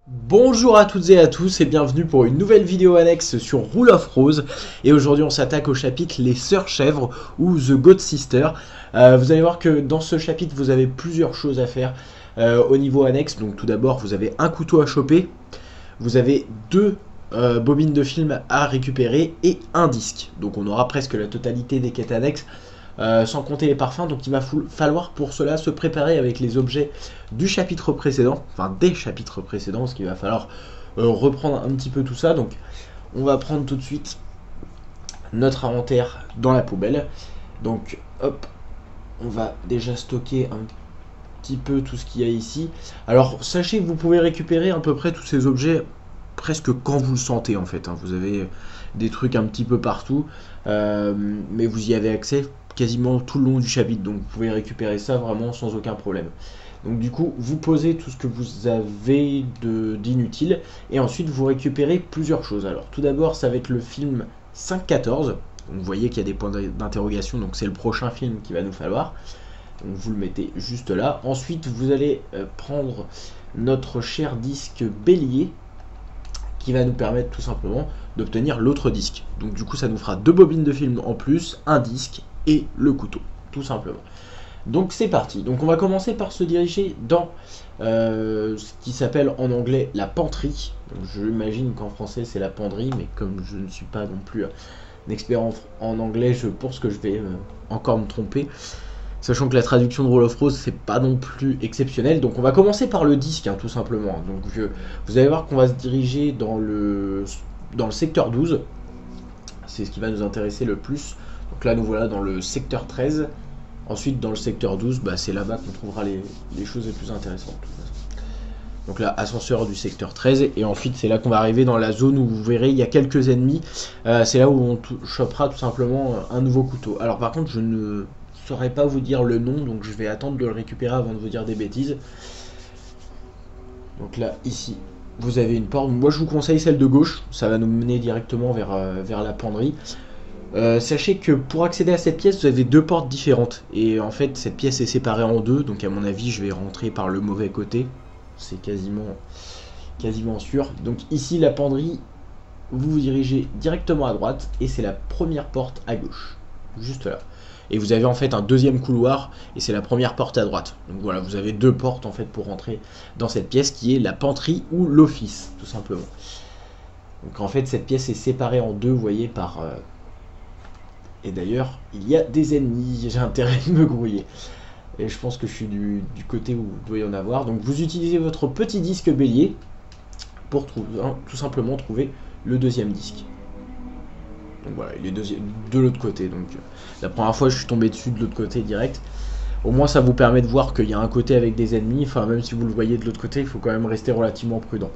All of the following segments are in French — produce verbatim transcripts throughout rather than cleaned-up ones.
Bonjour à toutes et à tous et bienvenue pour une nouvelle vidéo annexe sur Rule of Rose. Et aujourd'hui on s'attaque au chapitre Les Sœurs Chèvres ou The God Sister. Euh, vous allez voir que dans ce chapitre vous avez plusieurs choses à faire euh, au niveau annexe. Donc tout d'abord vous avez un couteau à choper, vous avez deux euh, bobines de film à récupérer et un disque. Donc on aura presque la totalité des quêtes annexes. Euh, sans compter les parfums, donc il va falloir pour cela se préparer avec les objets du chapitre précédent, enfin des chapitres précédents, parce qu'il va falloir euh, reprendre un petit peu tout ça. Donc on va prendre tout de suite notre inventaire dans la poubelle. Donc hop, on va déjà stocker un petit peu tout ce qu'il y a ici. Alors sachez que vous pouvez récupérer à peu près tous ces objets presque quand vous le sentez en fait, hein. Vous avez des trucs un petit peu partout, euh, mais vous y avez accès quasiment tout le long du chapitre, donc vous pouvez récupérer ça vraiment sans aucun problème. Donc du coup vous posez tout ce que vous avez d'inutile et ensuite vous récupérez plusieurs choses. Alors tout d'abord ça va être le film cinq quatorze, donc vous voyez qu'il y a des points d'interrogation, donc c'est le prochain film qu'il va nous falloir, donc vous le mettez juste là. Ensuite vous allez euh, prendre notre cher disque bélier qui va nous permettre tout simplement d'obtenir l'autre disque. Donc du coup ça nous fera deux bobines de film en plus, un disque et le couteau, tout simplement. Donc c'est parti. Donc on va commencer par se diriger dans euh, ce qui s'appelle en anglais la penderie. J'imagine qu'en français c'est la penderie, mais comme je ne suis pas non plus un expert en, en anglais, je pense que je vais euh, encore me tromper. Sachant que la traduction de Rule of Rose c'est pas non plus exceptionnel. Donc on va commencer par le disque, hein, tout simplement. Donc je, vous allez voir qu'on va se diriger dans le, dans le secteur douze. C'est ce qui va nous intéresser le plus. Donc là nous voilà dans le secteur treize. Ensuite dans le secteur douze, bah, c'est là-bas qu'on trouvera les, les choses les plus intéressantes. Donc là ascenseur du secteur treize. Et ensuite c'est là qu'on va arriver dans la zone où vous verrez il y a quelques ennemis. Euh, c'est là où on chopera tout simplement un nouveau couteau. Alors par contre je ne saurais pas vous dire le nom, donc je vais attendre de le récupérer avant de vous dire des bêtises. Donc là ici vous avez une porte. Moi je vous conseille celle de gauche, ça va nous mener directement vers, euh, vers la penderie. Euh, sachez que pour accéder à cette pièce vous avez deux portes différentes et en fait cette pièce est séparée en deux, donc à mon avis je vais rentrer par le mauvais côté, c'est quasiment quasiment sûr. Donc ici la penderie, vous vous dirigez directement à droite et c'est la première porte à gauche, juste là. Et vous avez en fait un deuxième couloir et c'est la première porte à droite. Donc voilà, vous avez deux portes en fait pour rentrer dans cette pièce qui est la penderie ou l'office tout simplement. Donc en fait cette pièce est séparée en deux, vous voyez, par... Euh... Et d'ailleurs il y a des ennemis, j'ai intérêt de me grouiller. Et je pense que je suis du, du côté où il doit y en avoir. Donc vous utilisez votre petit disque bélier pour trouver, hein, tout simplement trouver le deuxième disque. Donc voilà, il est de l'autre côté. Donc la première fois je suis tombé dessus de l'autre côté direct. Au moins ça vous permet de voir qu'il y a un côté avec des ennemis. Enfin même si vous le voyez de l'autre côté, il faut quand même rester relativement prudent.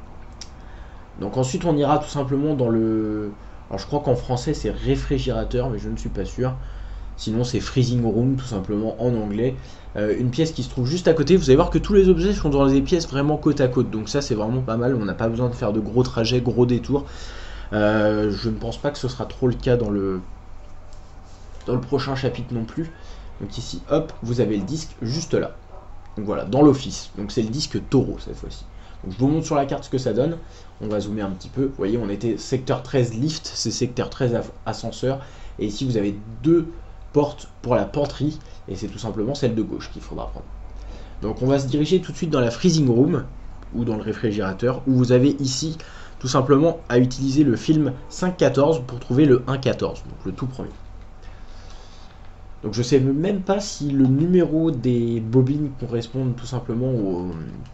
Donc ensuite on ira tout simplement dans le... Alors je crois qu'en français c'est réfrigérateur, mais je ne suis pas sûr. Sinon c'est freezing room tout simplement en anglais. Euh, une pièce qui se trouve juste à côté. Vous allez voir que tous les objets sont dans des pièces vraiment côte à côte. Donc ça c'est vraiment pas mal. On n'a pas besoin de faire de gros trajets, gros détours. Euh, je ne pense pas que ce sera trop le cas dans le, dans le prochain chapitre non plus. Donc ici, hop, vous avez le disque juste là. Donc voilà, dans l'office. Donc c'est le disque taureau cette fois-ci. Donc je vous montre sur la carte ce que ça donne. On va zoomer un petit peu. Vous voyez, on était secteur treize lift, c'est secteur treize ascenseur. Et ici, vous avez deux portes pour la penderie. Et c'est tout simplement celle de gauche qu'il faudra prendre. Donc on va se diriger tout de suite dans la freezing room, ou dans le réfrigérateur, où vous avez ici tout simplement à utiliser le film cinq quatorze pour trouver le un quatorze, donc le tout premier. Donc je sais même pas si le numéro des bobines correspond tout simplement au...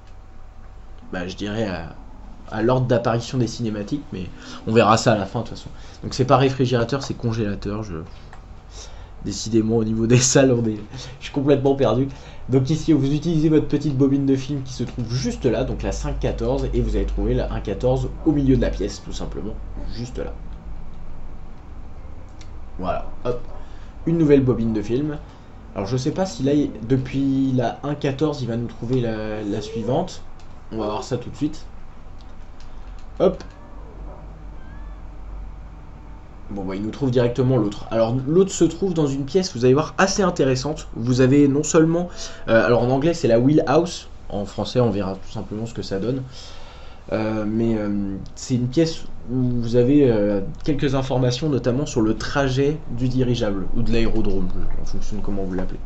Bah, je dirais à, à l'ordre d'apparition des cinématiques, mais on verra ça à la fin de toute façon. Donc c'est pas réfrigérateur, c'est congélateur. Je... Décidément au niveau des salles, on est... je suis complètement perdu. Donc ici vous utilisez votre petite bobine de film qui se trouve juste là, donc la cinq quatorze, et vous allez trouver la un quatorze au milieu de la pièce, tout simplement, juste là. Voilà, hop, une nouvelle bobine de film. Alors je sais pas si là, depuis la un quatorze, il va nous trouver la, la suivante. On va voir ça tout de suite. Hop. Bon bah il nous trouve directement l'autre. Alors l'autre se trouve dans une pièce, vous allez voir, assez intéressante. Vous avez non seulement... Euh, alors en anglais c'est la wheelhouse. En français on verra tout simplement ce que ça donne. Euh, mais euh, c'est une pièce où vous avez euh, quelques informations, notamment sur le trajet du dirigeable, ou de l'aérodrome, en fonction de comment vous l'appelez.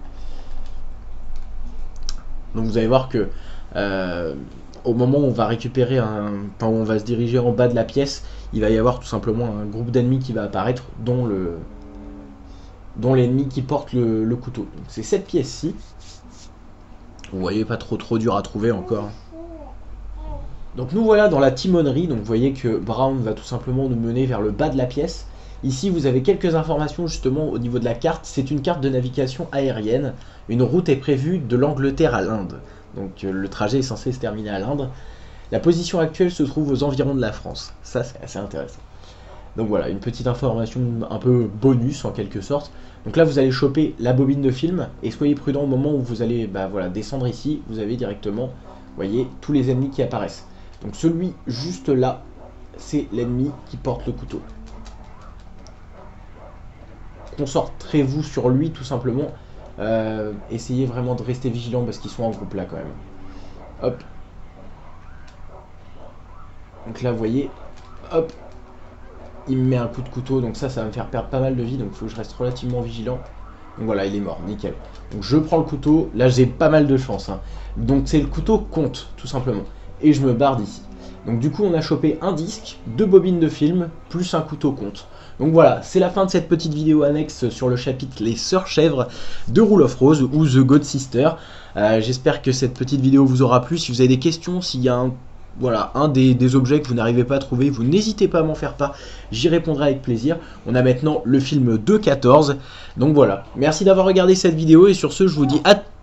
Donc vous allez voir que euh, au moment où on va récupérer un, enfin où on va se diriger en bas de la pièce, il va y avoir tout simplement un groupe d'ennemis qui va apparaître, dont le dont l'ennemi qui porte le, le couteau. C'est cette pièce-ci. Vous voyez, pas trop trop dur à trouver encore. Donc nous voilà dans la timonerie. Donc vous voyez que Brown va tout simplement nous mener vers le bas de la pièce. Ici vous avez quelques informations justement au niveau de la carte. C'est une carte de navigation aérienne. Une route est prévue de l'Angleterre à l'Inde. Donc euh, le trajet est censé se terminer à l'Inde. La position actuelle se trouve aux environs de la France. Ça c'est assez intéressant. Donc voilà, une petite information un peu bonus en quelque sorte. Donc là vous allez choper la bobine de film et soyez prudent au moment où vous allez bah, voilà, descendre ici. Vous avez directement, vous voyez, tous les ennemis qui apparaissent. Donc celui juste là, c'est l'ennemi qui porte le couteau. Concentrez-vous sur lui tout simplement. Euh, essayez vraiment de rester vigilant parce qu'ils sont en groupe là quand même. Hop. Donc là vous voyez, hop. Il me met un coup de couteau, donc ça, ça va me faire perdre pas mal de vie, donc il faut que je reste relativement vigilant. Donc voilà, il est mort, nickel. Donc je prends le couteau, là j'ai pas mal de chance. Hein. Donc c'est le couteau compte, tout simplement. Et je me barre d'ici. Donc du coup, on a chopé un disque, deux bobines de film, plus un couteau compte. Donc voilà, c'est la fin de cette petite vidéo annexe sur le chapitre Les Sœurs Chèvres de Rule of Rose ou The God Sister. Euh, J'espère que cette petite vidéo vous aura plu. Si vous avez des questions, s'il y a un... Voilà, un des, des objets que vous n'arrivez pas à trouver, vous n'hésitez pas à m'en faire part, j'y répondrai avec plaisir. On a maintenant le film deux quatorze, donc voilà. Merci d'avoir regardé cette vidéo et sur ce, je vous dis à